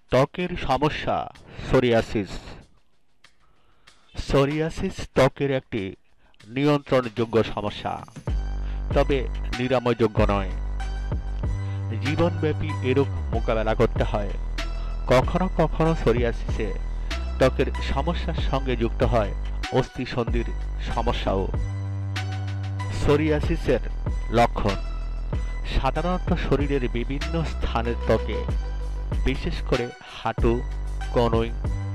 ত্বকের সমস্যা। Psoriasis. Psoriasis ত্বকের একটি নিয়ন্ত্রণযোগ্য সমস্যা, তবে নিরাময়যোগ্য নয়। জীবনব্যাপী এরূপ মোকাবেলা করতে হয়। কখনো কখনো সোরিয়াসিসে ত্বকের সমস্যার সঙ্গে যুক্ত হয় অস্থিসন্ধির সমস্যাও। সোরিয়াসিসের লক্ষণ সাধারণত শরীরের বিভিন্ন স্থানের ত্বকে, বিশেষ করে হাঁটু, কনুই,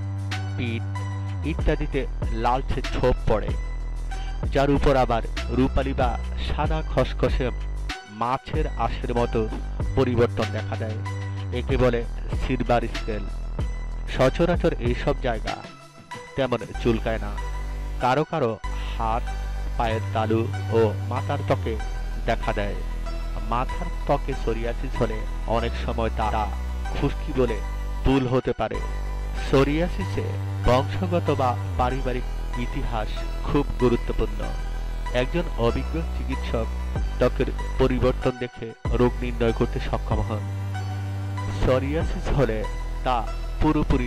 পিঠ ইত্যাদিতে লালচে ছোপ পড়ে, যার উপর আবার রূপালী বা সাদা খসখসে মাছের আঁশের মতো পরিবর্তন দেখা দেয়। একে বলে সিলভার স্কেল। সচরাচর এইসব জায়গা তেমন চুলকায় না। কারো কারো হাত, পায়ের তালু ও মাথার ত্বকে দেখা দেয়। মাথার ত্বকে সোরিয়াসিস হলে অনেক সময় তারা খুশকি বলে ভুল হতে পারে। সোরিয়াসিসে বংশগত বা পারিবারিক ইতিহাস খুব গুরুত্বপূর্ণ। একজন অভিজ্ঞ চিকিৎসক ত্বকের পরিবর্তন দেখে রোগ নির্ণয় করতে সক্ষম হন। সোরিয়াসিস হলে তা পুরোপুরি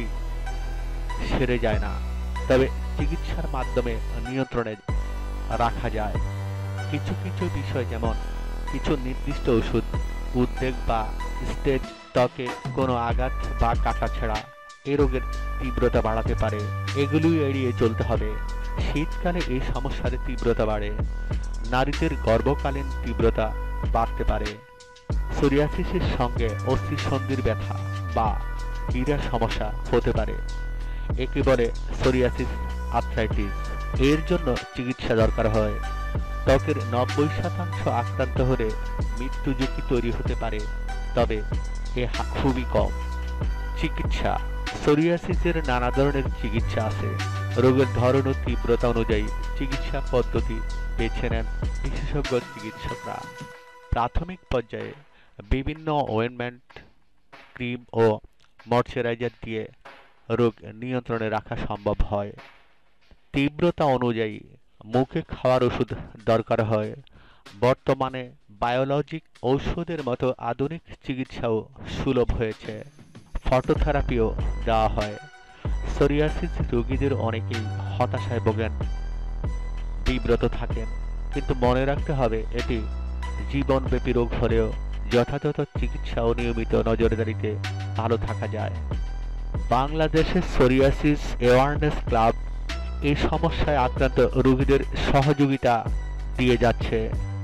সেরে যায় না, তবে চিকিৎসার মাধ্যমে নিয়ন্ত্রণে রাখা যায়। কিছু কিছু বিষয়, যেমন কিছু নির্দিষ্ট ওষুধ, উদ্বেগ বা স্টেজ, ত্বকে কোনো আঘাত বা কাটাছেঁড়া এ রোগের তীব্রতা বাড়াতে পারে। এগুলি এড়িয়ে চলতে হবে। শীতকালে এই সমস্যার তীব্রতা বাড়ে। নারীদের গর্ভকালীন তীব্রতা বাড়তে পারে। সোরিয়াসিসের সঙ্গে অস্থিসন্ধির ব্যথা বা হীরার সমস্যা হতে পারে। একে বলে সোরিয়াসিস আর্থ্রাইটিস। এর জন্য চিকিৎসা দরকার হয়। ত্বকের 90% আক্রান্ত হলে মৃত্যু ঝুঁকি তৈরি হতে পারে, তবে এ খুবই কম। চিকিৎসা। সোরিয়াসিসের নানা ধরনের চিকিৎসা আছে। রোগের ধরন ও তীব্রতা অনুযায়ী চিকিৎসা পদ্ধতি বেছে নেন বিশেষজ্ঞ চিকিৎসকরা। প্রাথমিক পর্যায়ে বিভিন্ন অয়েনমেন্ট, ক্রিম ও ময়শ্চারাইজার দিয়ে রোগ নিয়ন্ত্রণে রাখা সম্ভব হয়। তীব্রতা অনুযায়ী মুখে খাওয়ার ওষুধ দরকার হয়। বর্তমানে বায়োলজিক ঔষধের মতো আধুনিক চিকিৎসাও সুলভ হয়েছে। ফটোথেরাপিও দেওয়া হয়। সোরিয়াসিস রোগীদের অনেকেই হতাশায় ভোগেন, বিব্রত থাকেন, কিন্তু মনে রাখতে হবে এটি জীবনব্যাপী রোগ হলেও যথাযথ চিকিৎসা ও নিয়মিত নজরদারিতে ভালো থাকা যায়। বাংলাদেশের সোরিয়াসিস অ্যাওয়ারনেস ক্লাব এই সমস্যায় আক্রান্ত রোগীদের সহযোগিতা দিয়ে যাচ্ছে।